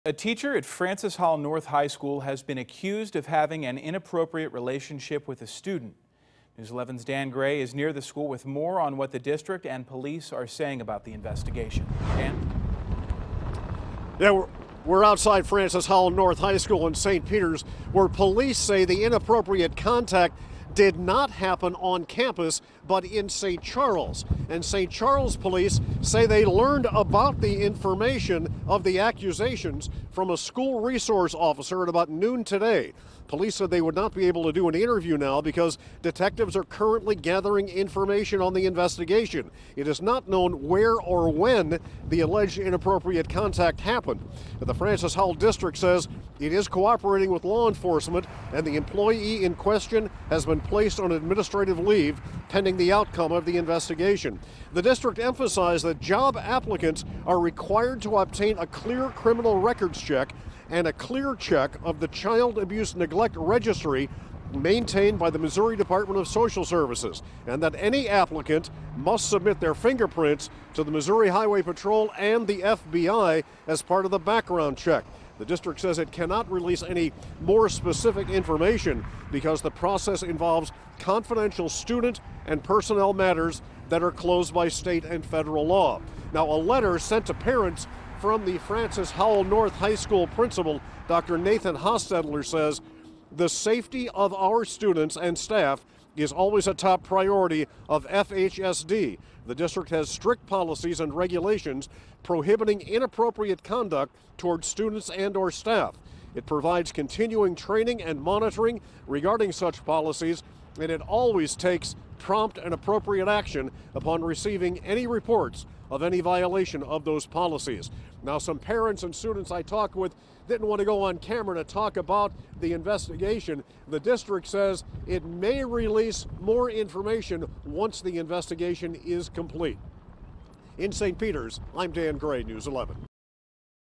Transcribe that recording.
A teacher at Francis Howell North High School has been accused of having an inappropriate relationship with a student. News 11's Dan Gray is near the school with more on what the district and police are saying about the investigation. Dan? Yeah, we're outside Francis Howell North High School in St. Peters, where police say the inappropriate contact did not happen on campus, but in St. Charles. And St. Charles police say they learned about the information of the accusations from a school resource officer at about noon today. Police said they would not be able to do an interview now because detectives are currently gathering information on the investigation. It is not known where or when the alleged inappropriate contact happened. The Francis Howell District says it is cooperating with law enforcement, and the employee in question has been placed on administrative leave pending the outcome of the investigation. The district emphasized that job applicants are required to obtain a clear criminal records check and a clear check of the Child Abuse Neglect Registry maintained by the Missouri Department of Social Services, and that any applicant must submit their fingerprints to the Missouri Highway Patrol and the FBI as part of the background check. The district says it cannot release any more specific information because the process involves confidential student and personnel matters that are closed by state and federal law. Now, a letter sent to parents from the Francis Howell North High School principal, Dr. Nathan Hostetler, says the safety of our students and staff is always a top priority of FHSD. The district has strict policies and regulations prohibiting inappropriate conduct towards students and/or staff. It provides continuing training and monitoring regarding such policies, and it always takes prompt and appropriate action upon receiving any reports of any violation of those policies. Now, some parents and students I talked with didn't want to go on camera to talk about the investigation. The district says it may release more information once the investigation is complete. In St. Peters, I'm Dan Gray, News 11.